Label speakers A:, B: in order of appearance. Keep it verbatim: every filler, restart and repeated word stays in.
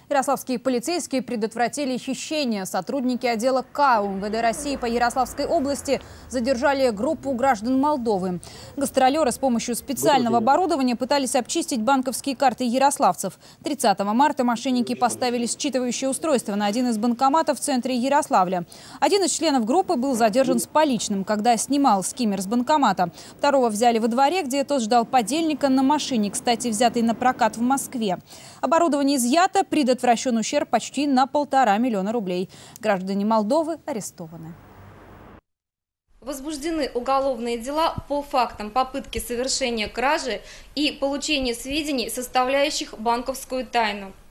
A: Ярославские полицейские предотвратили хищение. Сотрудники отдела К МВД России по Ярославской области задержали группу граждан Молдовы. Гастролеры с помощью специального оборудования пытались обчистить банковские карты ярославцев. тридцатого марта мошенники поставили считывающее устройство на один из банкоматов в центре Ярославля. Один из членов группы был задержан с поличным, когда снимал скиммер с банкомата. Второго взяли во дворе, где тот ждал подельника на машине, кстати, взятой на прокат в Москве. Оборудование изъято, предотвращен ущерб почти на полтора миллиона рублей. Граждане Молдовы арестованы.
B: Возбуждены уголовные дела по фактам попытки совершения кражи и получения сведений, составляющих банковскую тайну.